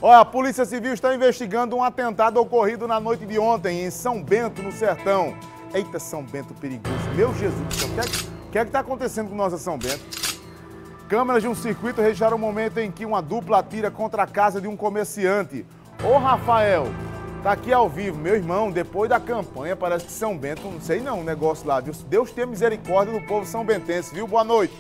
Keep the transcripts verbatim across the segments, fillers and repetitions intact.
Olha, a Polícia Civil está investigando um atentado ocorrido na noite de ontem em São Bento, no Sertão. Eita, São Bento perigoso. Meu Jesus do céu, o que é que está acontecendo com nossa São Bento? Câmeras de um circuito registraram o momento em que uma dupla atira contra a casa de um comerciante. Ô, Rafael, tá aqui ao vivo. Meu irmão, depois da campanha, parece que São Bento, não sei não, o negócio lá, viu? Deus tenha misericórdia do povo são bentense, viu? Boa noite.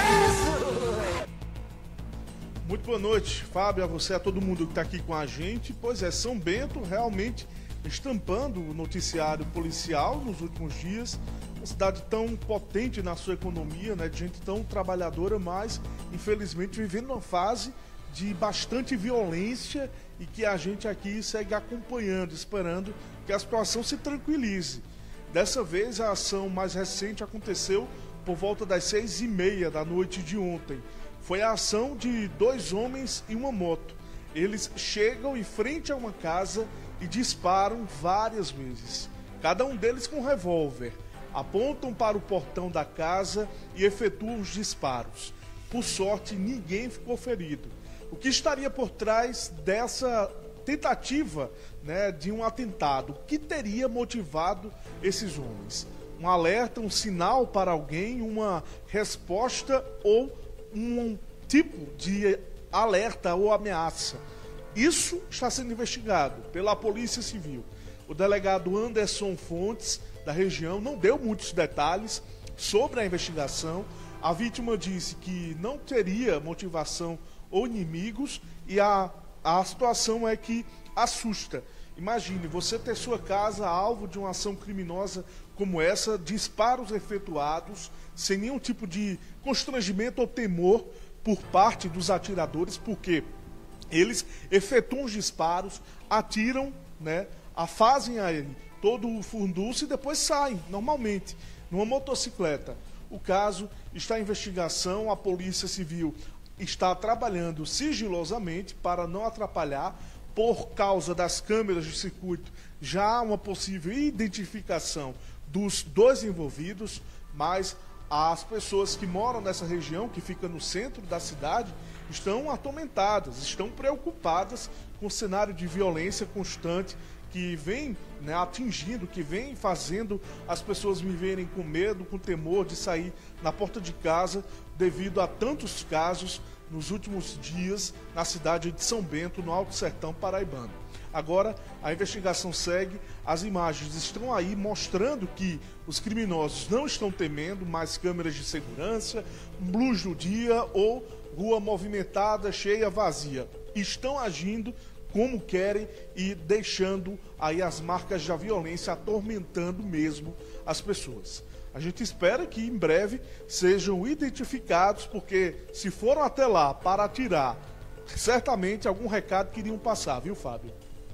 Muito boa noite, Fábio, a você, a todo mundo que está aqui com a gente. Pois é, São Bento realmente estampando o noticiário policial nos últimos dias. Uma cidade tão potente na sua economia, né, de gente tão trabalhadora, mas infelizmente vivendo uma fase de bastante violência e que a gente aqui segue acompanhando, esperando que a situação se tranquilize. Dessa vez a ação mais recente aconteceu por volta das seis e meia da noite de ontem. Foi a ação de dois homens e uma moto. Eles chegam em frente a uma casa e disparam várias vezes. Cada um deles com um revólver. Apontam para o portão da casa e efetuam os disparos. Por sorte, ninguém ficou ferido. O que estaria por trás dessa tentativa, né, de um atentado? O que teria motivado esses homens? Um alerta, um sinal para alguém, uma resposta ou um tipo de alerta ou ameaça? Isso está sendo investigado pela Polícia Civil. O delegado Anderson Fontes, da região, não deu muitos detalhes sobre a investigação. A vítima disse que não teria motivação ou inimigos e a, a situação é que assusta. Imagine você ter sua casa alvo de uma ação criminosa como essa, disparos efetuados, sem nenhum tipo de constrangimento ou temor por parte dos atiradores, porque eles efetuam os disparos, atiram, né, a fazem aí todo o furdunço e depois saem, normalmente, numa motocicleta. O caso está em investigação, a Polícia Civil está trabalhando sigilosamente para não atrapalhar. Por causa das câmeras de circuito, já há uma possível identificação dos dois envolvidos, mas as pessoas que moram nessa região, que fica no centro da cidade, estão atormentadas, estão preocupadas com o cenário de violência constante que vem, né, atingindo, que vem fazendo as pessoas viverem com medo, com temor de sair na porta de casa devido a tantos casos nos últimos dias na cidade de São Bento, no Alto Sertão paraibano. Agora, a investigação segue, as imagens estão aí mostrando que os criminosos não estão temendo mais câmeras de segurança, luz no dia ou rua movimentada, cheia, vazia. Estão agindo como querem e deixando aí as marcas da violência, atormentando mesmo as pessoas. A gente espera que em breve sejam identificados, porque se foram até lá para atirar, certamente algum recado queriam passar, viu, Fábio?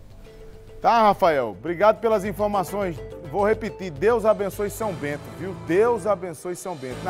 Tá, Rafael, obrigado pelas informações. Vou repetir, Deus abençoe São Bento, viu? Deus abençoe São Bento.